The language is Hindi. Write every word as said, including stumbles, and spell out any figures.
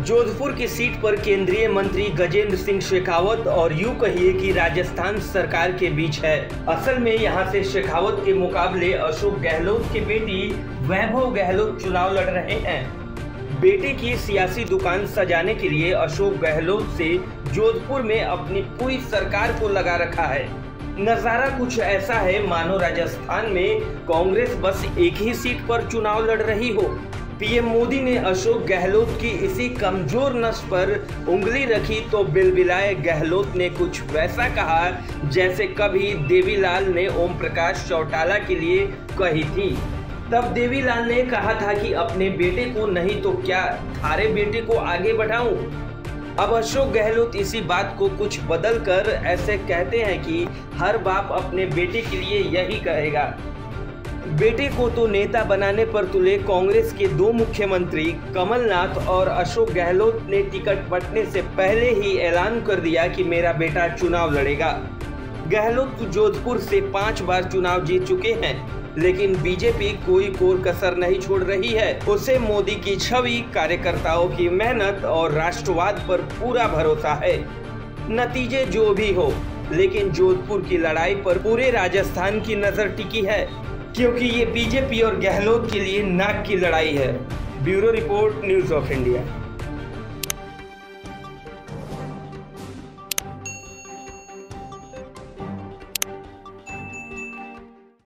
जोधपुर की सीट पर केंद्रीय मंत्री गजेंद्र सिंह शेखावत और यूं कहिए कि राजस्थान सरकार के बीच है। असल में यहां से शेखावत के मुकाबले अशोक गहलोत की बेटी वैभव गहलोत चुनाव लड़ रहे हैं। बेटे की सियासी दुकान सजाने के लिए अशोक गहलोत से जोधपुर में अपनी पूरी सरकार को लगा रखा है। नजारा कुछ ऐसा है मानो राजस्थान में कांग्रेस बस एक ही सीट पर चुनाव लड़ रही हो। पीएम मोदी ने अशोक गहलोत की इसी कमजोर नस पर उंगली रखी तो बिलबिलाए गहलोत ने कुछ वैसा कहा जैसे कभी देवीलाल ने ओम प्रकाश चौटाला के लिए कही थी। तब देवीलाल ने कहा था कि अपने बेटे को नहीं तो क्या थारे बेटे को आगे बढ़ाऊं। अब अशोक गहलोत इसी बात को कुछ बदल कर ऐसे कहते हैं कि हर बाप अपने बेटे के लिए यही कहेगा। बेटे को तो नेता बनाने पर तुले कांग्रेस के दो मुख्यमंत्री कमलनाथ और अशोक गहलोत ने टिकट बंटने से पहले ही ऐलान कर दिया कि मेरा बेटा चुनाव लड़ेगा। गहलोत जोधपुर से पांच बार चुनाव जीत चुके हैं, लेकिन बीजेपी कोई कोर कसर नहीं छोड़ रही है। उसे मोदी की छवि, कार्यकर्ताओं की मेहनत और राष्ट्रवाद पर पूरा भरोसा है। नतीजे जो भी हो, लेकिन जोधपुर की लड़ाई पर पूरे राजस्थान की नजर टिकी है, क्योंकि ये बीजेपी और गहलोत के लिए नाक की लड़ाई है। Bureau report, news of India.